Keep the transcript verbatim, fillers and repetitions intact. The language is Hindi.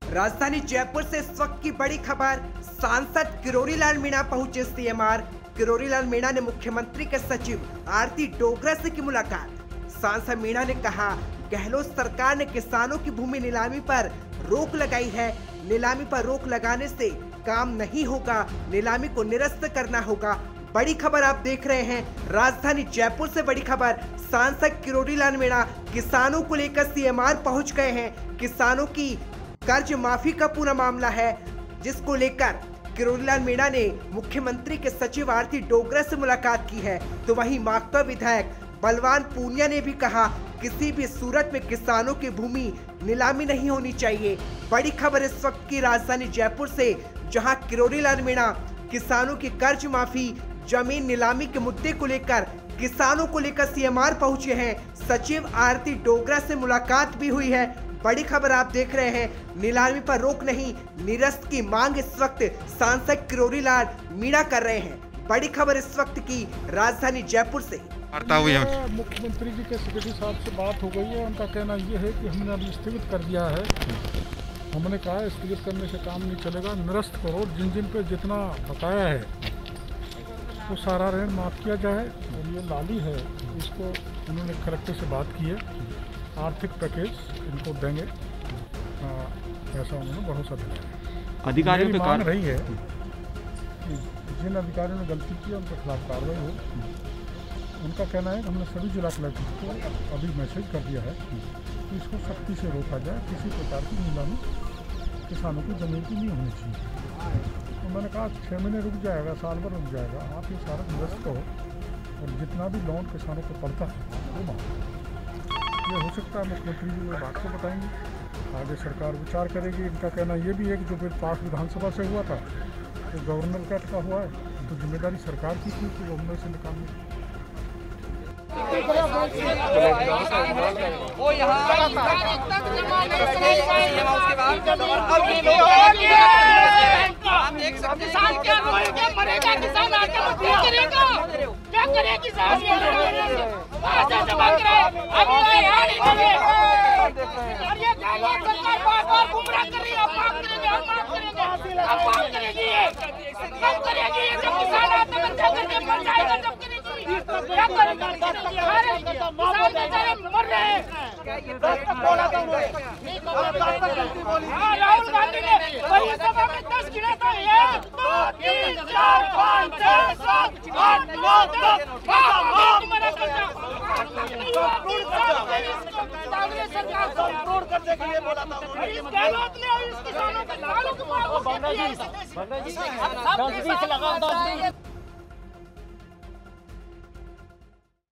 राजधानी जयपुर से इस वक्त की बड़ी खबर। सांसद किरोड़ी लाल मीणा पहुंचे सीएमआर। किरोड़ी लाल मीणा ने मुख्यमंत्री के सचिव आरती डोगरा से की मुलाकात। सांसद मीणा ने कहा, गहलोत सरकार ने किसानों की भूमि नीलामी पर रोक लगाई है। नीलामी पर रोक लगाने से काम नहीं होगा, नीलामी को निरस्त करना होगा। बड़ी खबर आप देख रहे हैं, राजधानी जयपुर से बड़ी खबर। सांसद किरोड़ी लाल मीणा किसानों को लेकर सीएमआर पहुंच गए हैं। किसानों की कर्ज माफी का पूरा मामला है, जिसको लेकर किरोड़ी लाल मीणा ने मुख्यमंत्री के सचिव आरती डोगरा से मुलाकात की है। तो वहीं माकपा विधायक बलवान पूनिया ने भी कहा, किसी भी सूरत में किसानों की भूमि नीलामी नहीं होनी चाहिए। बड़ी खबर इस वक्त की राजधानी जयपुर से, जहां किरोड़ी लाल मीणा किसानों की कर्ज माफी, जमीन नीलामी के मुद्दे को लेकर किसानों को लेकर सीएमआर पहुंचे हैं। सचिव आरती डोगरा से मुलाकात भी हुई है। बड़ी खबर आप देख रहे हैं, नीलामी पर रोक नहीं, निरस्त की मांग इस वक्त सांसद किरोड़ी लाल मीणा कर रहे हैं। बड़ी खबर इस वक्त की राजधानी जयपुर से। मुख्यमंत्री जी के सेक्रेटरी साहब से बात हो गई है। उनका कहना यह है कि हमने अभी स्थगित कर दिया है। हमने कहा स्थगित करने से काम नहीं चलेगा, निरस्त करो। जिन जिन पे जितना बकाया है वो सारा ऋण माफ़ किया जाए। और ये लाली है, इसको उन्होंने कलेक्टर से बात की है, आर्थिक पैकेज इनको देंगे, ऐसा उन्होंने भरोसा दिया। अधिकारियों पे मांग रही है कि जिन अधिकारियों ने गलती की उनके खिलाफ कार्रवाई हो। उनका कहना है कि हमने सभी जिला कलेक्टर को अभी मैसेज कर दिया है कि इसको सख्ती से रोका जाए, किसी प्रकार की नीलामी किसानों की जमीन की नहीं होनी चाहिए। तो मैंने कहा छः महीने रुक जाएगा, साल भर रुक जाएगा, आप ये सारा निरस्त करो और जितना भी लोन किसानों को पड़ता है वो मांगो। ये हो सकता है मुख्यमंत्री जी वो बात को बताएंगे, आगे सरकार विचार करेगी। इनका कहना ये भी है कि जो बिल पास विधानसभा से हुआ था तो गवर्नर का अटका हुआ है, तो जिम्मेदारी सरकार की थी कि वो उनमें से निकालने। वो यहाँ किसान क्या रोएगा, मरेगा किसान, आके वो क्या करेगा, क्या करे किसान, पैसा जमा कराए अभी यार और ये गहलोत सरकार बार बार गुमराह कर रही है। अब माफ करेंगे, हम माफ करेंगे, अब माफ करेगी ये, कब करेगी ये? जब किसान आत्महत्या करके मर जाएगा तब करेगी। क्या करेगा किसान बेचारे मर रहे हैं। राहुल गांधी ने वही सभा में दस गिना था, एक दो तीन चार पाँच छह सात आठ नौ दस, मना करता सरकार को करने के लिए बोला था। गहलोत ने इस किसानों के लालों को